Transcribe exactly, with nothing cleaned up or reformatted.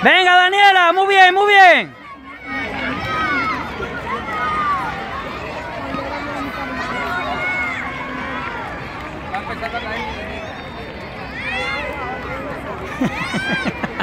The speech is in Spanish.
Venga, Daniela, muy bien, muy bien. Va a empezar a caer.